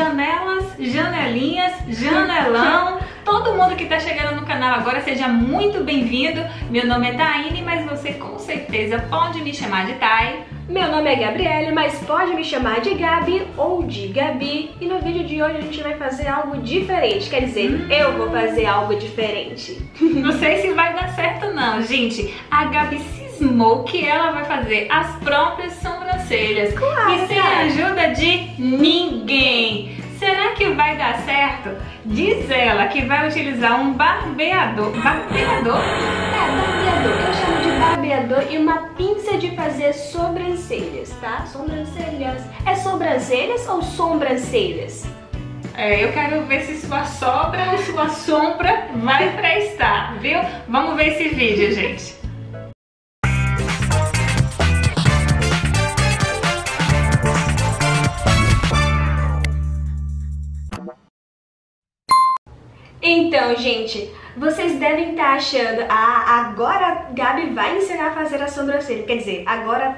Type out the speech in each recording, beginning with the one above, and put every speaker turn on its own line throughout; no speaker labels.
janelas, janelinhas, janelão, todo mundo que tá chegando no canal agora, seja muito bem-vindo. Meu nome é Taine, mas você com certeza pode me chamar de Thay.
Meu nome é Gabriele, mas pode me chamar de Gabi ou de Gabi. E no vídeo de hoje a gente vai fazer algo diferente, quer dizer, eu vou fazer algo diferente.
Não sei se vai dar certo não, gente. A Gabi cismou que ela vai fazer as próprias sobrancelhas.
Claro,
e sem a ajuda de ninguém. Será que vai dar certo? Diz ela que vai utilizar um barbeador. Barbeador?
Barbeador. Eu chamo de barbeador e uma pinça de fazer sobrancelhas, tá? Sobrancelhas. É sobrancelhas ou sobrancelhas?
Eu quero ver se sua sobra ou sua sombra vai prestar, viu? Vamos ver esse vídeo, gente.
Então, gente, vocês devem estar achando, agora a Gabi vai ensinar a fazer a sobrancelha. Quer dizer, agora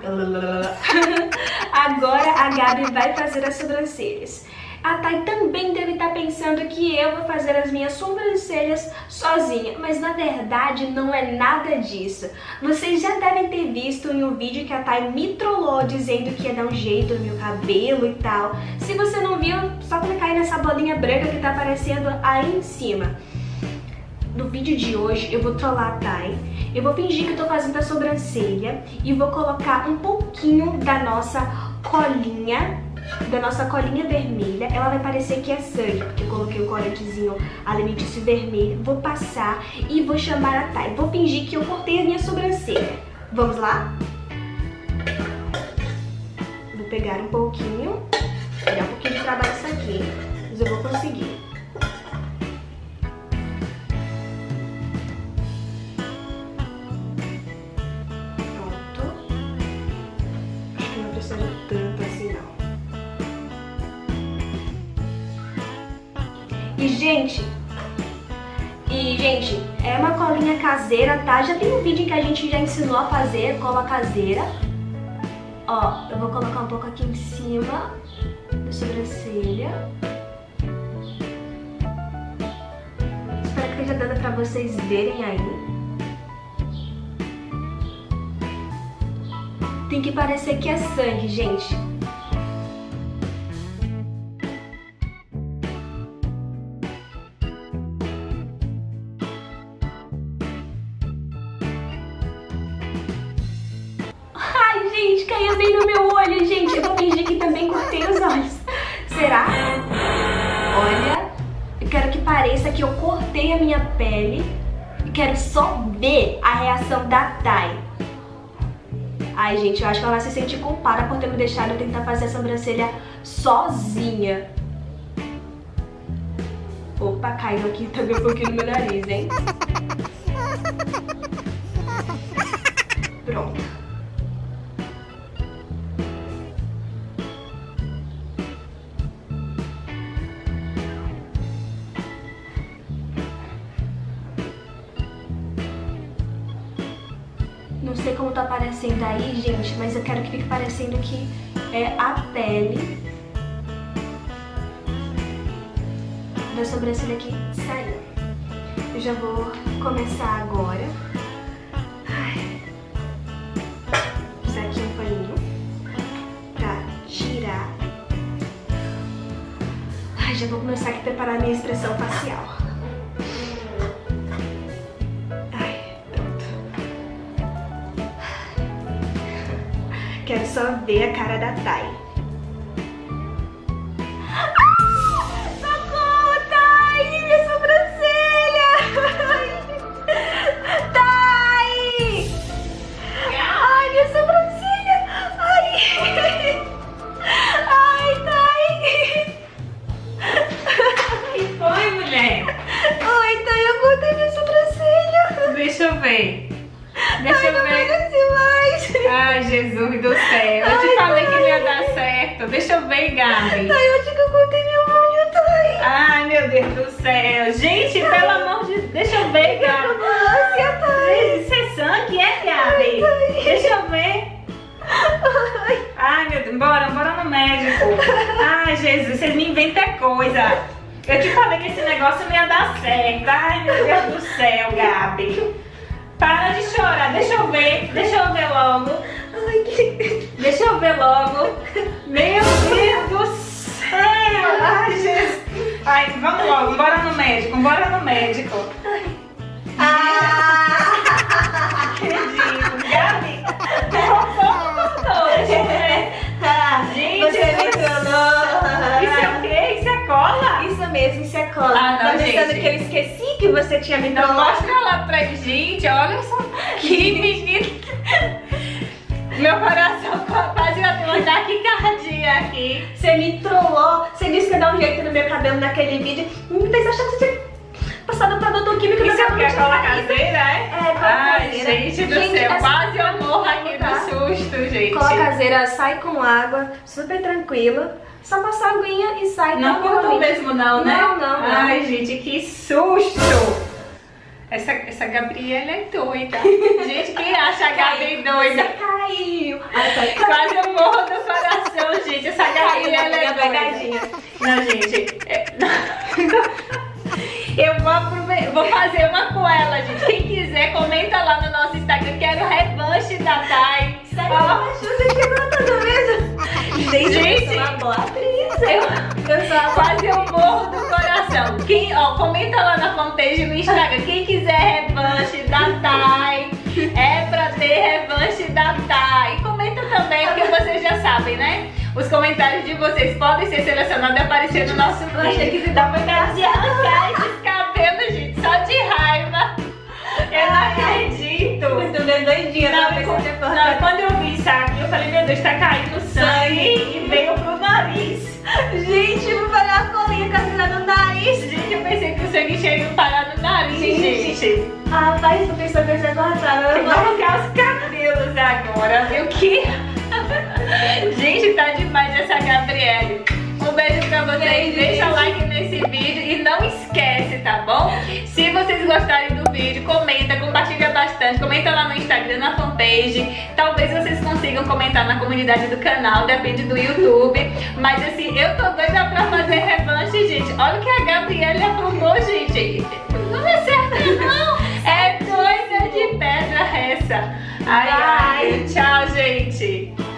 a Gabi vai fazer as sobrancelhas. A Thay também deve estar pensando que eu vou fazer as minhas sobrancelhas sozinha, mas na verdade não é nada disso. Vocês já devem ter visto em um vídeo que a Thay me trollou dizendo que ia dar um jeito no meu cabelo e tal. Se você não viu, só clicar aí nessa bolinha branca que tá aparecendo aí em cima. No vídeo de hoje eu vou trollar a Thay, eu vou fingir que eu tô fazendo a sobrancelha e vou colocar um pouquinho da nossa colinha vermelha. Ela vai parecer que é sangue, porque eu coloquei um corantezinho alimentício vermelho. Vou passar e vou chamar a Thay. Vou fingir que eu cortei a minha sobrancelha. Vamos lá? Vou pegar um pouquinho. Vou dar um pouquinho de trabalho isso aqui, mas eu vou conseguir. Pronto. Acho que não precisa tanto assim não. E gente, é uma colinha caseira, tá? Já tem um vídeo que a gente já ensinou a fazer cola caseira. Ó, eu vou colocar um pouco aqui em cima da sobrancelha. Espero que esteja dando pra vocês verem aí. Tem que parecer que é sangue, gente. Gente, caiu bem no meu olho, gente. Eu vou fingir que também cortei os olhos. Será? Olha, eu quero que pareça que eu cortei a minha pele. E quero só ver a reação da Thay. Ai, gente, eu acho que ela vai se sentir culpada por ter me deixado eu tentar fazer a sobrancelha sozinha. Opa, caiu aqui também um pouquinho no meu nariz, hein? Pronto. Não sei como tá aparecendo aí, gente, mas eu quero que fique parecendo que é a pele da sobrancelha aqui saiu. Eu já vou começar agora. Vou usar aqui um paninho pra tirar. Já vou começar aqui a preparar a minha expressão facial. Quero só ver a cara da Thay. Socorro, Thay! Minha sobrancelha! Thay! Ai, minha sobrancelha! Ai! Ai, Thay!
Que foi, mulher?
Oi, Thay, eu cortei minha sobrancelha.
Deixa eu ver. Deixa eu ver.
Não parece mais.
Ai, Jesus do céu. Eu te falei que não ia dar certo. Deixa eu ver, Gabi.
Thay, eu acho que eu cortei meu olho, Thay.
Ai, meu Deus do céu. Gente, pelo amor de Deus. Deixa eu ver, Gabi.
Nossa, Thay.
Isso é sangue, é, Gabi?
Ai, Thay.
Deixa eu ver. Ai, meu Deus, bora no médico. Ai, Jesus, vocês me inventam coisa. Eu te falei que esse negócio não ia dar certo. Ai, meu Deus do céu, Gabi. Para de chorar, deixa eu ver logo. Deixa eu ver logo. Meu Deus do céu. Ai, Jesus. Ai, vamos logo, bora no médico. Acredito, Gabi. Deixa eu ver. Gente,
você me trollou.
Isso é o quê? Isso é cola?
Isso mesmo, isso é cola.
Ah, não,
tá pensando
gente.
que eu esqueci que você tinha me
Não,
trollado?
mostra lá pra gente, olha só. Que menino. Meu coração quase bateu uma taquicardia aqui.
Você me trollou. Você disse que ia dar um jeito no meu cabelo naquele vídeo. Me fez achar que você tinha passado produto químico no
Isso
meu
é o que? A
cabelo.
cola caseira, é?
É, cola
Ai,
caseira.
gente do
Gente,
céu,
essa-
quase eu morro aqui
Tá.
do susto, gente.
Cola caseira sai com água, super tranquila. Só passar a aguinha e sai.
Não cortou
tranquilamente.
mesmo não, né?
Não.
Ai, gente, que susto. Essa Gabriela é doida. Gente, quem acha a Gabi doida?
Você caiu. Ai, tá.
Quase eu morro do coração, gente. Essa Gabriela é
pegadinha.
doida. Não, gente. Eu vou fazer uma com ela, gente. Quem quiser, comenta lá no nosso Instagram. Quero revanche da Thay.
Sério, você quebrou tudo mesmo?
Gente,
eu sou uma boa atriz. Eu sou a
quase eu morro do coração. Comenta lá na fanpage no Instagram. Quem quiser revanche da Thay, é pra ter revanche da Thay. Comenta também, porque vocês já sabem, né? Os comentários de vocês podem ser selecionados e aparecer no nosso vídeo.
achei que você tava
arrancar esses cabelos, gente, só de raiva. Eu não acredito.
Muito bem doidinha.
Não, quando eu vi isso aqui, eu falei, meu Deus, tá caindo sangue e veio pro nariz.
Gente, vou fazer uma colinha caseira no nariz.
Gente, eu pensei que o sangue tinha ido parar no nariz, gente.
Rapaz, tu pensou que eu ia cortar.
Eu vou arrancar os cabelos agora, viu que? Gente, tá demais essa Gabriele. Um beijo pra vocês, deixa o like nesse vídeo e não esquece, tá bom? Se vocês gostarem do vídeo, comenta, compartilha bastante, comenta lá no Instagram, na fanpage. Talvez vocês consigam comentar na comunidade do canal, depende do YouTube. Mas assim, eu tô doida pra fazer revanche, gente. Olha o que a Gabriele aprontou, gente. Não é certo, não. É doida de pedra essa. Ai, ai. Tchau, gente.